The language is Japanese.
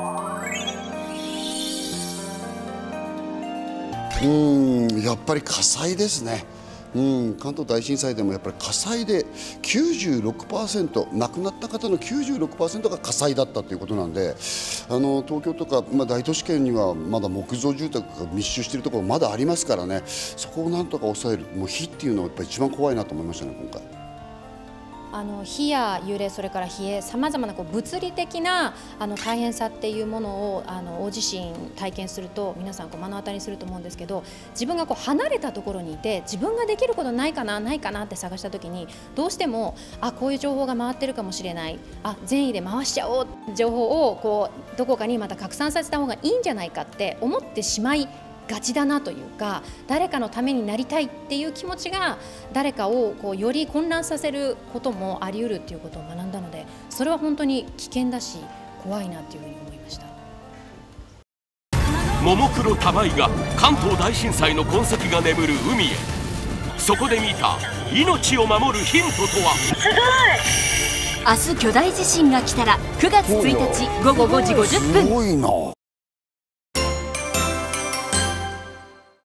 やっぱり火災ですね。関東大震災でもやっぱり火災で96%、亡くなった方の96%が火災だったということなんで、東京とか、大都市圏にはまだ木造住宅が密集しているところまだありますからね、そこをなんとか抑える、もう火っていうのはやっぱり一番怖いなと思いましたね、今回。 火や揺れ、それから冷え、さまざまな物理的な大変さっていうものを大地震体験すると皆さん目の当たりにすると思うんですけど、自分が離れたところにいて自分ができることないかなって探した時に、どうしてもこういう情報が回ってるかもしれない、善意で回しちゃおう、情報をどこかにまた拡散させた方がいいんじゃないかって思ってしまいがちだなというか、誰かのためになりたいっていう気持ちが誰かをより混乱させることもあり得るっていうことを学んだので、それは本当に危険だし怖いなっていうふうに思いました。 ももクロ玉井が関東大震災の痕跡が眠る海へ。そこで見た命を守るヒントとは。 明日巨大地震が来たら9月1日午後5時50分。 すごいな。